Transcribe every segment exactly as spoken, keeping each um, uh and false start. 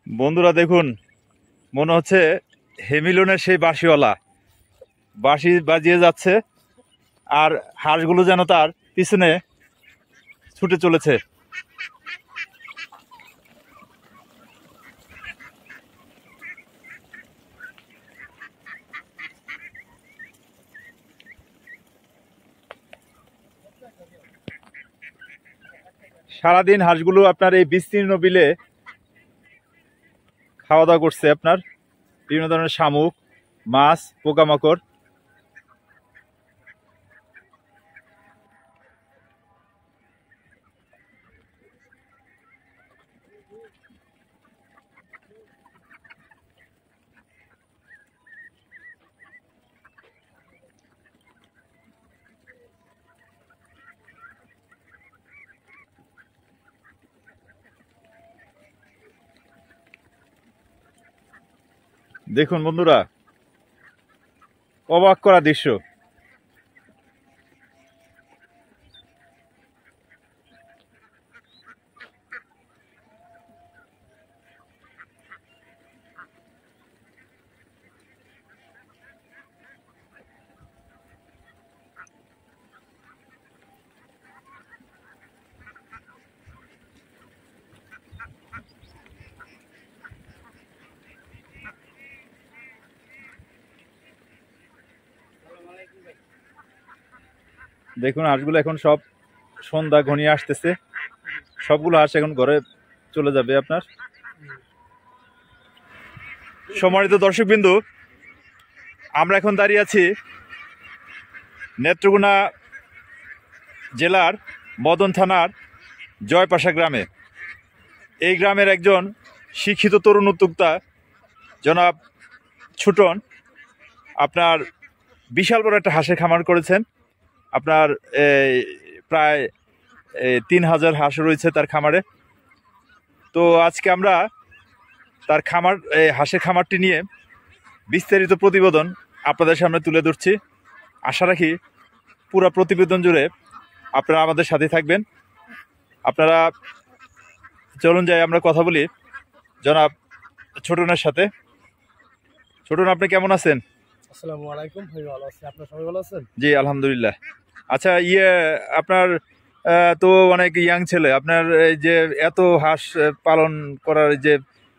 বন্ধুরা দেখুন, মনে হচ্ছে হেমিলনের সেই বাঁশিওয়ালা বাঁশি বাজিয়ে যাচ্ছে আর হাঁসগুলো যেন তার পিছনে ছুটে চলেছে। সারাদিন হাঁসগুলো আপনার এই বিস্তীর্ণ বিলে খাওয়া দাওয়া করছে, আপনার বিভিন্ন ধরনের শামুক, মাছ, পোকামাকড়। দেখুন বন্ধুরা, অবাক করা দৃশ্য। দেখুন হাঁসগুলো এখন সব সন্ধ্যা ঘনিয়ে আসতেছে, সবগুলো হাঁস এখন ঘরে চলে যাবে। আপনার সম্মানিত দর্শকবিন্দু, আমরা এখন দাঁড়িয়ে আছি নেত্রকোনা জেলার মদন থানার জয়পাশা গ্রামে। এই গ্রামের একজন শিক্ষিত তরুণ উদ্যোক্তা জনাব ছোটন আপনার বিশাল বড় একটা হাঁসের খামার করেছেন। আপনার প্রায় তিন হাজার হাঁস রয়েছে তার খামারে। তো আজকে আমরা তার খামার হাঁসের খামারটি নিয়ে বিস্তারিত প্রতিবেদন আপনাদের সামনে তুলে ধরছি। আশা রাখি পুরো প্রতিবেদন জুড়ে আপনারা আমাদের সাথে থাকবেন। আপনারা চলুন যাই, আমরা কথা বলি জনাব ছোটনের সাথে। ছোটন, আপনি কেমন আছেন? আসসালামু আলাইকুম। ভাই ভালো আছি, আপনারা সবাই ভালো আছেন? জি আলহামদুলিল্লাহ। আচ্ছা, ইয়ে আপনার তো অনেক ইয়াং ছেলে, আপনার এই যে এত হাঁস পালন করার যে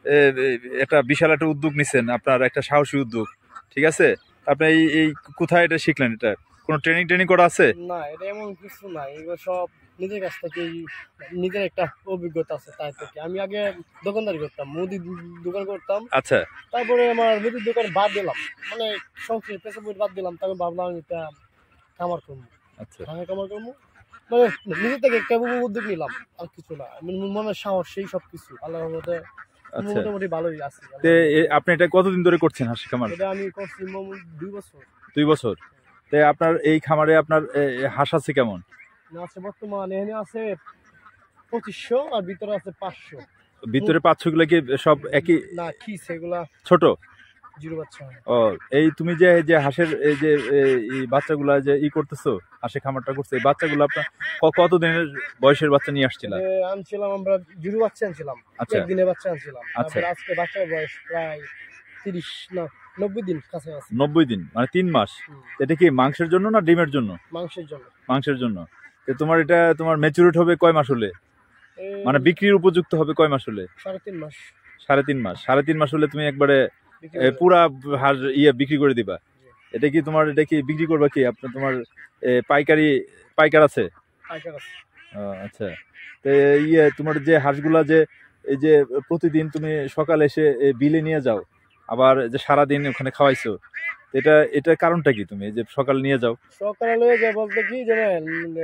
একটা বিশাল একটা উদ্যোগ নিছেন, আপনার একটা সাহসী উদ্যোগ, ঠিক আছে? আপনি এই এই কোথায় এটা শিখলেন? এটা কোনো ট্রেনিং ট্রেনিং করা আছে? না, এটা এমন কিছু না, এগুলো সব নিজের কাছ থেকে, নিজের একটা অভিজ্ঞতা আছে তাই থেকে। আমি আগে দোকানদারি করতাম, মুদি দোকান করতাম। আচ্ছা, তারপরে আমার মুদির দোকান বাদ দিলাম, মানে সংসার পেশা বাদ দিলাম। তারপর ভাবলাম আমি একটা খামার করবো। আচ্ছা, খামার খামার করবো মানে নিজের থেকে একটা উদ্যোগ নিলাম, আর কিছু না। মনের সাহস, সেই সব কিছু আল্লাহর রহমতে মোটামুটি ভালোই আছে। আপনি এটা কতদিন ধরে করছেন হাঁস খামার? এটা আমি করছি দুই বছর। দুই বছর। তো আপনার এই খামারে আপনার হাঁস আছে কেমন? আছে বর্তমানে এখানে আছে পঁচিশশো, আর ভিতরে আছে পাঁচশো। ভিতরে পাঁচশো গুলা কি সব একই? না, কি সেগুলা ছোট জিরো বাচ্চা। ও, এই তুমি যে যে হাঁসের এই যে এই বাচ্চাগুলা যে ই করতেছো, হাঁসের খামারটা করছো, এই বাচ্চাগুলো আপনার কত দিনের বয়সের বাচ্চা নিয়ে আসছিল? আনছিলাম আমরা জিরো বাচ্চা আনছিলাম, একদিনের বাচ্চা আনছিলাম। তারপর আজকে বাচ্চার বয়স প্রায় তিরিশ না নব্বই দিন কাছাকাছি। নব্বই দিন মানে তিন মাস। এটা কি মাংসের জন্য না ডিমের জন্য? মাংসের জন্য। মাংসের জন্য। তো তোমার এটা তোমার ম্যাচুরিট হবে কয় মাস হলে, মানে বিক্রির উপযুক্ত হবে কয় মাস হলে? সাড়ে তিন মাস। সাড়ে তিন মাস সাড়ে তিন মাস হলে তুমি একবারে পুরা হাঁস ইয়ে বিক্রি করে দিবা। এটা কি তোমার এটা কি বিক্রি করবা কি আপনার তোমার পাইকারি পাইকার আছে? পাইকার আছে। আচ্ছা, তো ইয়ে তোমার যে হাঁসগুলা যে এই যে প্রতিদিন তুমি সকালে এসে বিলে নিয়ে যাও, আবার যে সারাদিন ওখানে খাওয়াইছো, এটা এটার কারণটা কি? তুমি যে সকালে নিয়ে যাও? সকালে যে বলতে কি জানেন,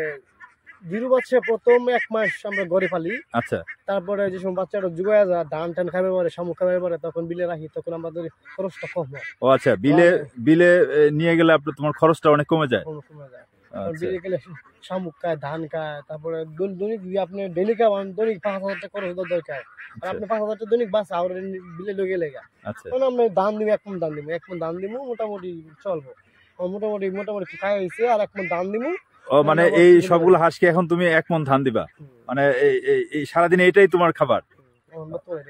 জিরো বাচ্চা প্রথম এক মাস আমরা ঘরে পালি। আচ্ছা, তারপরে যে সময় বাচ্চাটা জুগায়া যায়, ধান টান খাবে পরে, শামুক খাবে পরে, তখন বিলে রাখি, তখন আমাদের খরচটা কম হয়। ও আচ্ছা, বিলে বিলে নিয়ে গেলে আপনার তোমার খরচটা অনেক কমে যায়। কমে যায়। বিলে গেলে শামুক খায়, ধান খায়, তারপরে দৈনিক আপনি ডেলি খাওয়ান, দৈনিক পাঁচ হাজার টাকা খরচ দরকার। আর আপনি পাঁচ হাজার টাকা দৈনিক বাঁচা আর বিলে লেগে লেগা। আচ্ছা, আমরা ধান দিব, এক মন ধান দিব, এক মন ধান দিব, মোটামুটি চলবো। মোটামুটি মোটামুটি খাই হয়েছে, আর এক মন ধান দিব। ও মানে এই সবগুলো হাঁসকে এখন তুমি এক মন ধান দিবা, মানে এই সারাদিন এইটাই তোমার খাবার?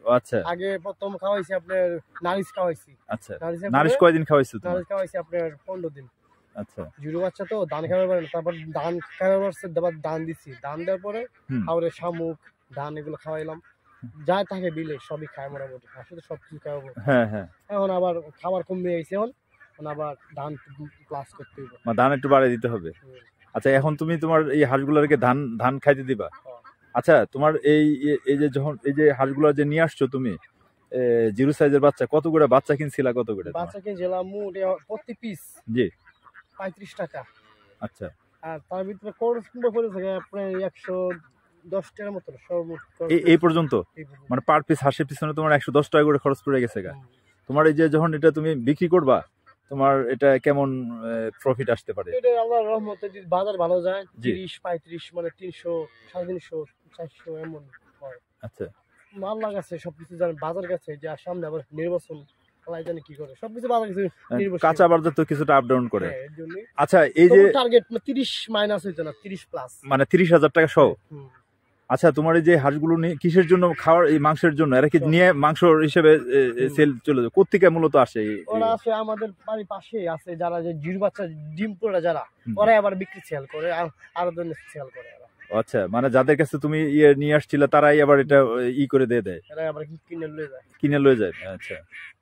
আচ্ছা, আগে প্রথম খাওয়াইছি আপনার নারিশ খাওয়াইছি। আচ্ছা, নারিশ কয়দিন খাওয়াইছো তুমি? নারিশ খাওয়াইছি আপনার পনেরো দিন। আচ্ছা, জিরো বাচ্চা তো ধান খাওয়ার পরে তারপর ধান খাওয়ার পর তারপর ধান দিছি, ধান দেওয়ার পরে খাওয়ারে শামুক ধান এগুলো খাওয়াইলাম, যা থাকে বিলে সবই খায় মোটামুটি, আসলে সব কিছু খাওয়াবো। হ্যাঁ হ্যাঁ, এখন আবার খাবার কমে গেছে, এখন এখন আবার ধান প্লাস করতে হবে, ধান একটু বাড়িয়ে দিতে হবে। আচ্ছা, এখন তুমি তোমার এই হাঁসগুলোকে ধান ধান খাইতে দিবা? আচ্ছা, তোমার এই এই যে যখন এই যে হাঁসগুলো যে নিয়ে আসছো তুমি জিরো সাইজের বাচ্চা, কত করে বাচ্চা কিনছিলা? কত করে বাচ্চা কিনছিলাম? প্রতি পিস জি পঁয়ত্রিশ টাকা। আচ্ছা, আর তার ভিতরে খরচ পড়েছে আপনার একশো দশ টাকার মতো সর্বোচ্চ এই পর্যন্ত, মানে পার পিস হাঁসের পিছনে তোমার একশো দশ টাকা করে খরচ পড়ে গেছে গা। তোমার এই যে যখন এটা তুমি বিক্রি করবা, তোমার এটা কেমন প্রফিট আসতে পারে? এটা আল্লাহর রহমতে যদি বাজার ভালো যায় তিরিশ পঁয়ত্রিশ মানে তিনশো সাড়ে তিনশো চারশো এমন হয়। আচ্ছা, মাল লাগাচ্ছে সবকিছু জানেন, বাজার গেছে যে সামনে আবার নির্বাচন, জানি কি করে সবকিছু বাজার গেছে, কাঁচা বাজার তো কিছুটা আপ ডাউন করে। আচ্ছা, এই যে টার্গেট তিরিশ মাইনাস হইতো না, তিরিশ প্লাস, মানে তিরিশ হাজার টাকা সহ। আচ্ছা, তোমার এই যে হাঁসগুলো নিয়ে কিসের জন্য খাওয়ার? এই মাংসের জন্য? এরা কি নিয়ে মাংস হিসেবে সেল চলে যায়? কোত্থেকে মূলত আসে? ওরা আসে আমাদের বাড়ির পাশে আছে যারা যে জিরো বাচ্চা ডিম পোড়া যারা, ওরা আবার বিক্রি সেল করে, আরো ধরনের সেল করে। আচ্ছা, মানে যাদের কাছে তুমি ইয়ে নিয়ে আসছিলে তারাই আবার এটা ই করে দিয়ে দেয়, এরা আবার কিনে লয়ে যায় কিনে লয়ে যায়। আচ্ছা,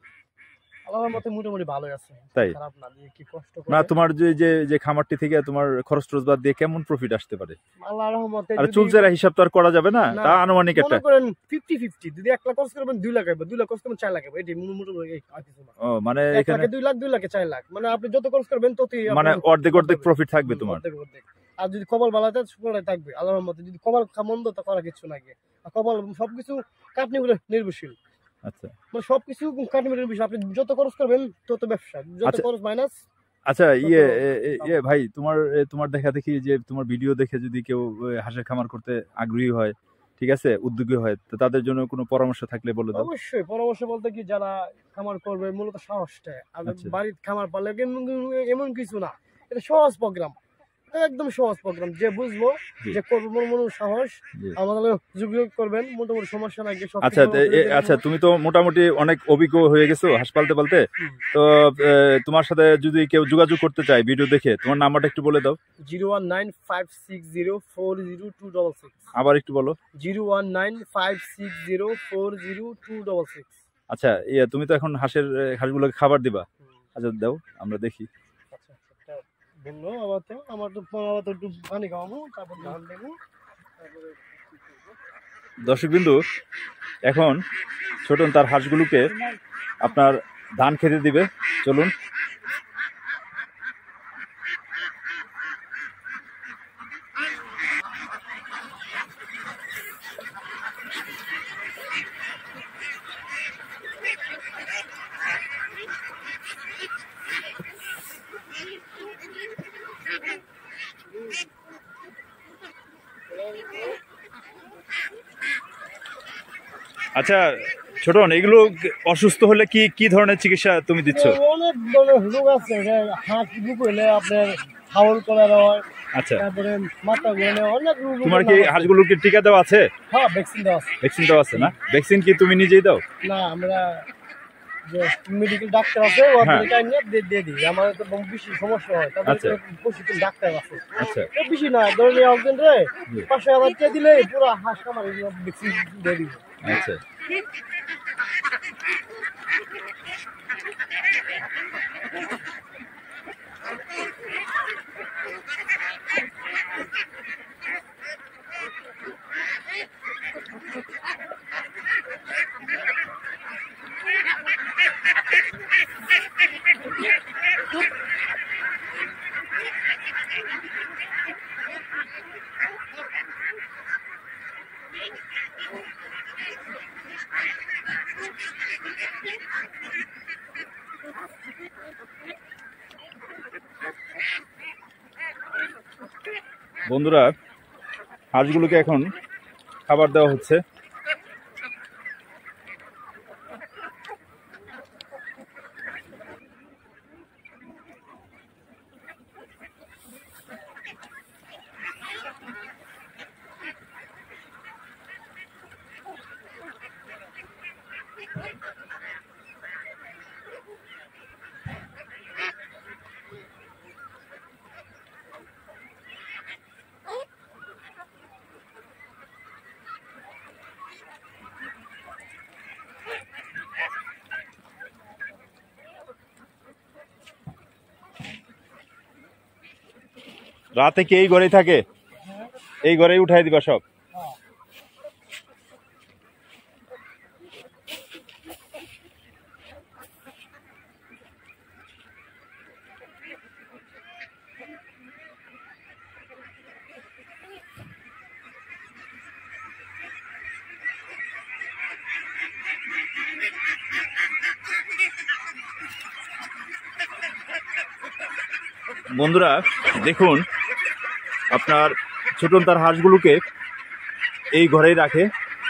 আল্লাহর মতে মোটামুটি ভালোই আছে, তাই খারাপ না। কি কষ্ট করে না তোমার যে যে খামারটি থেকে তোমার খরচ টরচ বাদ দিয়ে কেমন প্রফিট আসতে পারে? আল্লাহর রহমতে আর চুলচেরা হিসাব তো আর করা যাবে না, তা আনুমানিক একটা মনে করেন পঞ্চাশ পঞ্চাশ, যদি এক লাখ খরচ করবেন দুই লাখ হবে, দুই লাখ খরচ করবেন চার লাখ হবে, এটাই মোটামুটি আর কিছু না। ও মানে এখানে দুই লাখ দুই লাখে চার লাখ, মানে আপনি যত খরচ করবেন ততই মানে অর্ধেক অর্ধেক প্রফিট থাকবে তোমার। আর যদি কপাল ভালো থাকে পুরোটাই থাকবে আল্লাহর রহমতে, যদি কপাল মন্দ তা করা কিছু না, আর কপাল সবকিছু কাটনি করে নির্ভরশীল। আচ্ছা, মানে সবকিছু কাটনি করে নির্ভরশীল, আপনি যত খরচ করবেন তত ব্যবসা, যত খরচ মাইনাস। আচ্ছা, ইয়ে ইয়ে ভাই, তোমার তোমার দেখা দেখি যে তোমার ভিডিও দেখে যদি কেউ হাঁসের খামার করতে আগ্রহী হয়, ঠিক আছে, উদ্যোগী হয়, তো তাদের জন্য কোনো পরামর্শ থাকলে বলে দাও। অবশ্যই পরামর্শ বলতে কি, যারা খামার করবে মূলত সাহসটা, বাড়ির খামার পারলে এমন কিছু না, এটা সহজ প্রোগ্রাম, একদম সহজ প্রোগ্রাম, যে বুঝবো যে করবো মন মন সাহস আমাদের যোগাযোগ করবেন, মোটামুটি সমস্যা নাই। আচ্ছা আচ্ছা, তুমি তো মোটামুটি অনেক অভিজ্ঞ হয়ে গেছো হাঁস পালতে পালতে, তো তোমার সাথে যদি কেউ যোগাযোগ করতে চায় ভিডিও দেখে, তোমার নাম্বারটা একটু বলে দাও। Zero one nine five six zero four zero two double six. আবার একটু বলো। Zero one nine five six zero four zero two double six. আচ্ছা, ইয়ে তুমি তো এখন হাঁসের হাঁসগুলোকে খাবার দিবা, আচ্ছা দাও আমরা দেখি। দর্শকবিন্দু, এখন ছোটন তার হাঁসগুলোকে আপনার ধান খেতে দিবে, চলুন। আচ্ছা ছোটন, এগুলো অসুস্থ হলে কি কি ধরনের চিকিৎসা তুমি দিচ্ছ? অনেক ধরনের রোগ আছে, হাঁস রোগ হলে আপনার হাওল কলার হয়, আচ্ছা, তারপরে মাথা ঘুরে, অনেক রোগ। তোমার কি হাঁসগুলো কি টিকা দেওয়া আছে? হ্যাঁ, ভ্যাকসিন দেওয়া আছে। ভ্যাকসিন দেওয়া আছে না? ভ্যাকসিন কি তুমি নিজেই দাও? না, আমরা যে মেডিকেল ডাক্তার আছে ওদের নিয়ে দিয়ে দিই, আমাদের তো বেশি সমস্যা হয়, তারপরে প্রশিক্ষণ ডাক্তার আছে। আচ্ছা, বেশি না, ধরুন একজন রে পাঁচশো হাজার টাকা দিলে পুরো হাঁস খামার ভ্যাকসিন দিয়ে দিবে। আচ্ছা, বন্ধুরা, হাঁসগুলোকে এখন খাবার দেওয়া হচ্ছে। রাতে কি এই ঘরেই থাকে? এই ঘরেই উঠাই দিবা সব? বন্ধুরা দেখুন, আপনার ছোটন তার হাঁসগুলোকে এই ঘরেই রাখে।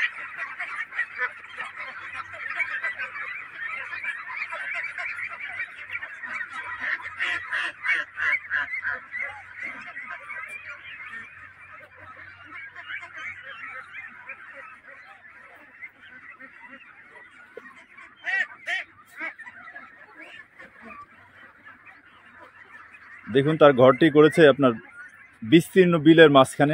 দেখুন তার ঘরটি করেছে আপনার বিস্তীর্ণ বিলের মাঝখানে।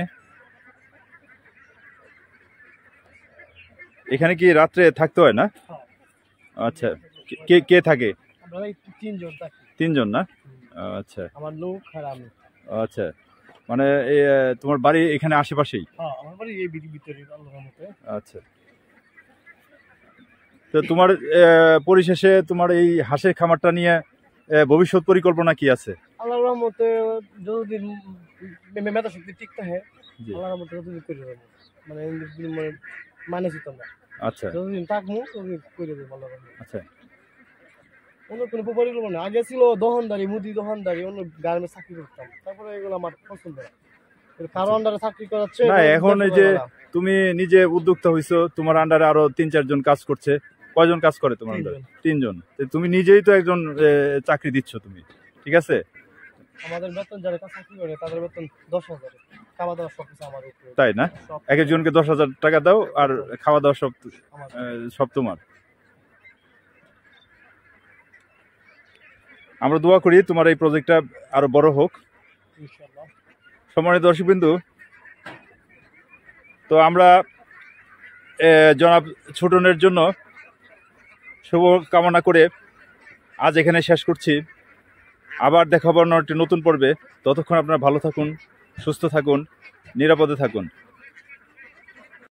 এখানে কি রাত্রে থাকতে হয় না? আচ্ছা, কে কে থাকে? তিনজন থাকি। তিনজন না? আচ্ছা, আমার লোক আর আমি। আচ্ছা, মানে তোমার বাড়ি এখানে আশেপাশেই? হ্যাঁ, আমার বাড়ি এই ভিতরে আল্লাহর রহমতে। আচ্ছা, তো তোমার পরিশেষে তোমার এই হাঁসের খামারটা নিয়ে ভবিষ্যৎ পরিকল্পনা কি আছে? আল্লাহর রহমতে যতদিন মেধা শক্তি ঠিক থাকে, আল্লাহর রহমতে যতদিন করে দেবো, মানে মানে যেত না। আচ্ছা, যতদিন থাকবো ততদিন করে দেবো আল্লাহর রহমতে। আচ্ছা, অন্য কোনো পরিকল্পনা না। আগে ছিল দোকানদারি, মুদি দোকানদারি, অন্য গার্মেন্টস চাকরি করতাম, তারপরে এগুলো আমার পছন্দ না। কারো আন্ডারে চাকরি করাচ্ছে না, এখন এই যে তুমি নিজে উদ্যোক্তা হইছো, তোমার আন্ডারে আরো তিন চারজন কাজ করছে। কয়জন কাজ করে তোমার আন্ডারে? তিনজন। তুমি নিজেই তো একজন চাকরি দিচ্ছ তুমি, ঠিক আছে? আমাদের বেতন যারা চাকরি করে তাদের বেতন দশ হাজার, খাওয়া দাওয়া সব কিছু আমার উপরে। তাই না? এক একজনকে দশ হাজার টাকা দাও আর খাওয়া দাওয়া সব সব তোমার। আমরা দোয়া করি তোমার এই প্রজেক্টটা আরো বড় হোক ইনশাআল্লাহ। সম্মানিত দর্শকবৃন্দ, তো আমরা জনাব ছোটনের জন্য শুভ কামনা করে আজ এখানে শেষ করছি। আবার দেখা হবে অন্য একটি নতুন পর্বে। ততক্ষণ আপনারা ভালো থাকুন, সুস্থ থাকুন, নিরাপদে থাকুন।